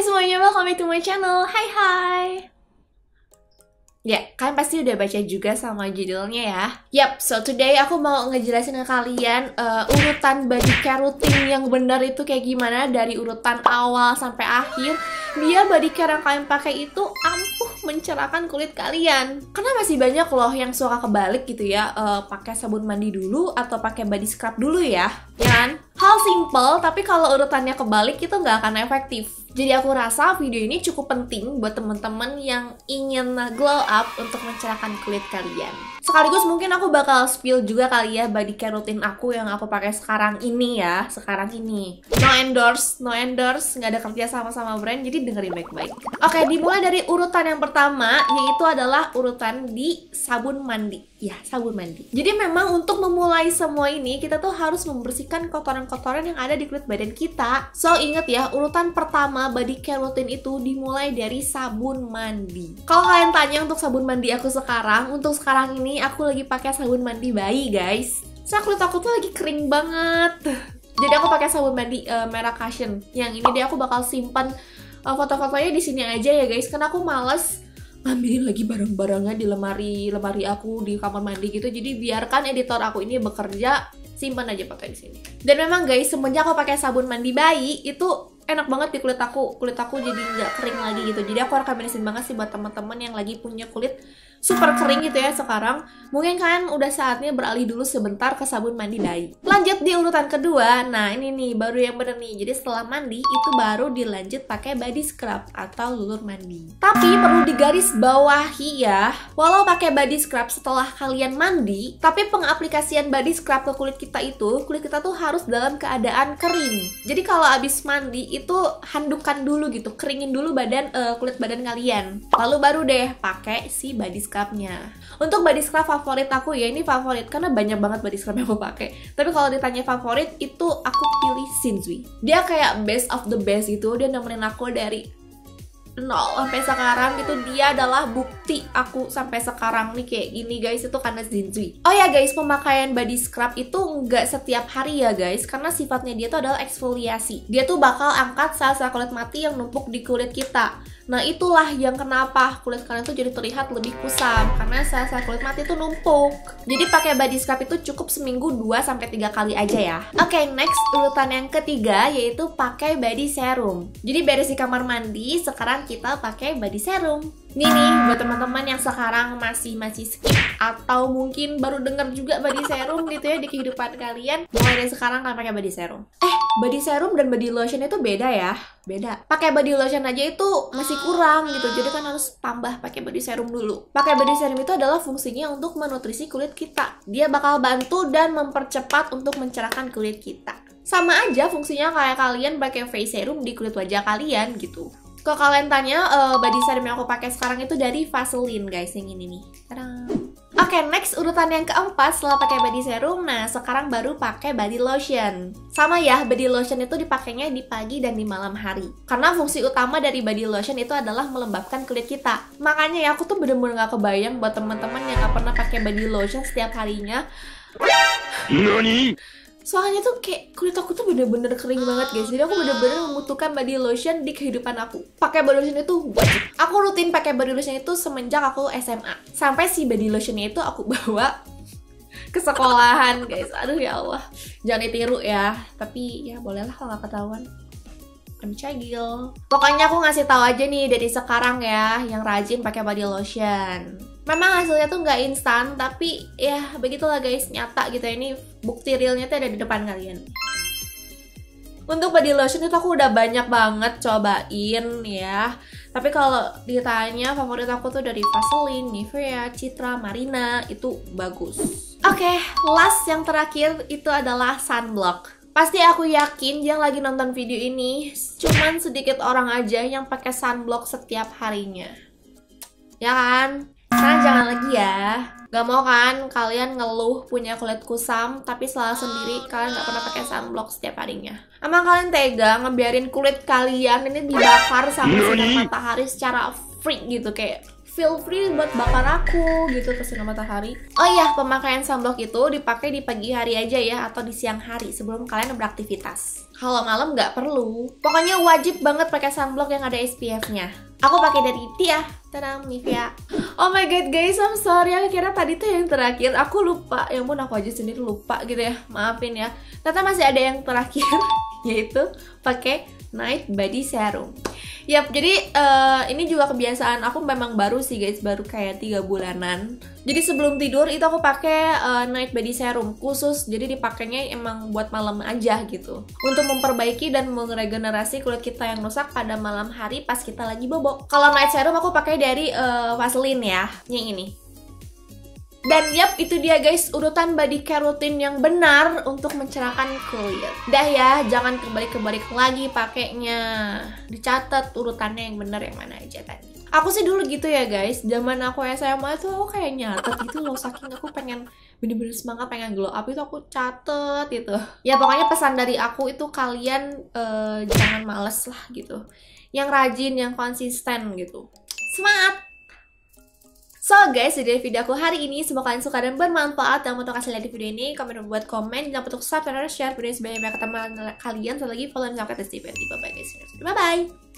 semuanya, welcome back to my channel. Hai. Ya, kalian pasti udah baca juga sama judulnya ya. Yap, so today aku mau ngejelasin ke kalian urutan body care routine yang benar itu kayak gimana dari urutan awal sampai akhir. Biar body care yang kalian pakai itu ampuh mencerahkan kulit kalian. Karena masih banyak loh yang suka kebalik gitu ya, pakai sabun mandi dulu atau pakai body scrub dulu ya. Ya kan? Hal simple, tapi kalau urutannya kebalik itu nggak akan efektif. Jadi aku rasa video ini cukup penting buat teman-teman yang ingin glow up untuk mencerahkan kulit kalian. Sekaligus mungkin aku bakal spill juga kali ya body care routine aku yang aku pakai sekarang ini ya. Sekarang ini. No endorse, nggak ada kerja sama brand, jadi dengerin baik-baik. Oke, dimulai dari urutan yang pertama, yaitu adalah urutan di sabun mandi. Ya, sabun mandi. Jadi memang untuk memulai semua ini, kita tuh harus membersihkan kotoran-kotoran yang ada di kulit badan kita. So, inget ya, urutan pertama body care routine itu dimulai dari sabun mandi. Kalau kalian tanya untuk sabun mandi aku sekarang, untuk sekarang ini aku lagi pakai sabun mandi bayi, guys. So, kulit aku tuh lagi kering banget. Jadi aku pakai sabun mandi merah Cushion. Yang ini deh aku bakal simpan foto-fotonya di sini aja ya, guys. Karena aku males ngambilin lagi barang-barangnya di lemari aku di kamar mandi gitu. Jadi biarkan editor aku ini bekerja, simpan aja pakai di sini. Dan memang guys, semenjak aku pakai sabun mandi bayi itu enak banget di kulit aku jadi nggak kering lagi gitu. Jadi aku rekomendasiin banget sih buat teman-teman yang lagi punya kulit super kering gitu ya sekarang. Mungkin kalian udah saatnya beralih dulu sebentar ke sabun mandi bayi. Lanjut di urutan kedua. Nah, ini nih baru yang bener nih. Jadi setelah mandi itu baru dilanjut pakai body scrub atau lulur mandi. Tapi perlu digaris bawahi ya. Walau pakai body scrub setelah kalian mandi, tapi pengaplikasian body scrub ke kulit kita tuh harus dalam keadaan kering. Jadi kalau abis mandi itu handukan dulu gitu, keringin dulu kulit badan kalian. Lalu baru deh pakai si body scrubnya. Untuk body scrub favorit aku ya, ini favorit karena banyak banget body scrub yang aku pakai. Tapi kalau ditanya favorit itu aku pilih Shinzui. Dia kayak best of the best gitu. Dia nemenin aku dari nol sampai sekarang gitu. Dia adalah bukti aku sampai sekarang nih kayak gini guys, itu karena Shinzui. Oh ya guys, pemakaian body scrub itu nggak setiap hari ya guys, karena sifatnya dia tuh adalah eksfoliasi. Dia tuh bakal angkat sel-sel kulit mati yang numpuk di kulit kita. Nah, itulah yang kenapa kulit kalian tuh jadi terlihat lebih kusam, karena sel-sel kulit mati tuh numpuk. Jadi pakai body scrub itu cukup seminggu 2-3 kali aja ya. Oke, next urutan yang ketiga yaitu pakai body serum. Jadi beres di kamar mandi, sekarang kita pakai body serum. Nih buat teman-teman yang sekarang masih skip atau mungkin baru dengar juga body serum gitu ya di kehidupan kalian, mulai dari sekarang kalian pakai body serum. Body serum dan body lotion itu beda ya. Beda. Pakai body lotion aja itu masih kurang gitu. Jadi kan harus tambah pakai body serum dulu. Pakai body serum itu adalah fungsinya untuk menutrisi kulit kita. Dia bakal bantu dan mempercepat untuk mencerahkan kulit kita. Sama aja fungsinya kayak kalian pakai face serum di kulit wajah kalian gitu. Kalau kalian tanya, body serum yang aku pakai sekarang itu dari Vaseline guys, yang ini nih. Tadang. Oke, next urutan yang keempat setelah pakai body serum, nah sekarang baru pakai body lotion. Sama ya, body lotion itu dipakainya di pagi dan di malam hari. Karena fungsi utama dari body lotion itu adalah melembabkan kulit kita. Makanya ya, aku tuh bener-bener gak kebayang buat teman-teman yang gak pernah pakai body lotion setiap harinya. Nani? Soalnya tuh kayak kulit aku tuh bener-bener kering banget guys. Jadi aku bener-bener membutuhkan body lotion di kehidupan aku. Pakai body lotion itu wajib. Aku rutin pakai body lotion itu semenjak aku SMA. Sampai si body lotionnya itu aku bawa ke sekolahan guys. Aduh ya Allah, jangan ditiru ya. Tapi ya bolehlah kalau nggak ketahuan. Cagil. Pokoknya aku ngasih tahu aja nih dari sekarang ya, yang rajin pakai body lotion. Memang hasilnya tuh nggak instan, tapi ya begitulah guys, nyata gitu ya. Ini bukti realnya tuh ada di depan kalian. Untuk body lotion itu aku udah banyak banget cobain ya. Tapi kalau ditanya favorit aku tuh dari Vaseline, Nivea, Citra, Marina, itu bagus. Oke, last yang terakhir itu adalah sunblock. Pasti aku yakin yang lagi nonton video ini cuman sedikit orang aja yang pakai sunblock setiap harinya. Ya kan? Sekarang jangan lagi ya. Gak mau kan kalian ngeluh punya kulit kusam tapi selalu sendiri kalian gak pernah pakai sunblock setiap harinya. Emang kalian tega ngebiarin kulit kalian ini dibakar sama sinar matahari secara freak gitu, kayak feel free buat bakar aku gitu ke sinar matahari. Oh iya, pemakaian sunblock itu dipakai di pagi hari aja ya, atau di siang hari sebelum kalian beraktivitas. Kalau malam nggak perlu. Pokoknya wajib banget pakai sunblock yang ada SPF-nya. Aku pakai dari Tia, tenang Nivea. Oh my god guys, I'm sorry, aku kira tadi tuh yang terakhir. Aku lupa, ya ampun aku aja sendiri lupa gitu ya. Maafin ya. Ternyata masih ada yang terakhir, yaitu pakai Night Body Serum. Yap, jadi ini juga kebiasaan aku memang baru sih guys, baru kayak 3 bulanan. Jadi sebelum tidur itu aku pakai Night Body Serum khusus, jadi dipakainya emang buat malam aja gitu. Untuk memperbaiki dan meregenerasi kulit kita yang rusak pada malam hari pas kita lagi bobo. Kalau night serum aku pakai dari Vaseline ya, yang ini. Dan yap, itu dia guys urutan body care rutin yang benar untuk mencerahkan kulit. Dah ya, jangan kebalik-kebalik lagi pakainya. Dicatat urutannya yang benar yang mana aja tadi. Aku sih dulu gitu ya guys, zaman aku SMA tuh aku kayak nyatet gitu loh, saking aku pengen bener-bener semangat pengen glow up itu aku catet gitu. Ya pokoknya pesan dari aku itu kalian jangan males lah gitu. Yang rajin, yang konsisten gitu. Semangat! So guys, jadi video aku hari ini semoga kalian suka dan bermanfaat. Dan untuk kasih lihat di video ini, komen buat komen, jangan lupa untuk subscribe dan share video ini sebanyak-banyak ke teman kalian. Satu lagi follow dan subscribe di video. Bye bye guys. Bye bye.